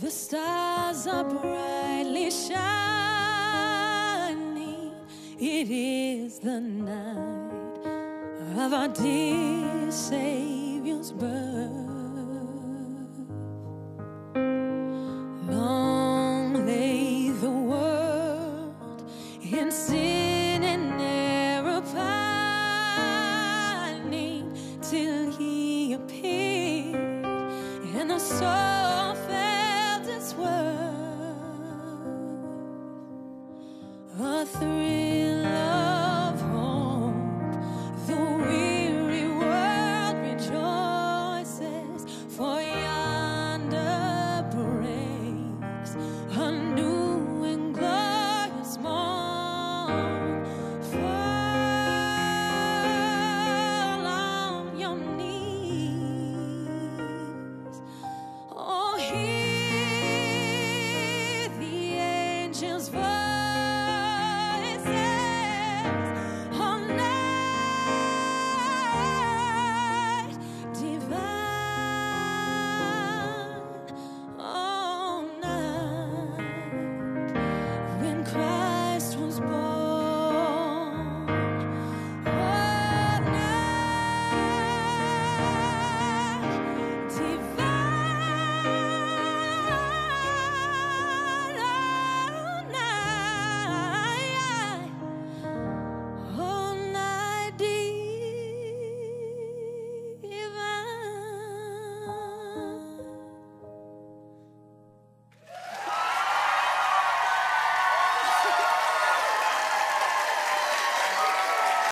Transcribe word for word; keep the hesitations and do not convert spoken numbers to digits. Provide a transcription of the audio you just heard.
The stars are brightly shining. It is the night of our dear Savior's birth. Long lay the world in sin and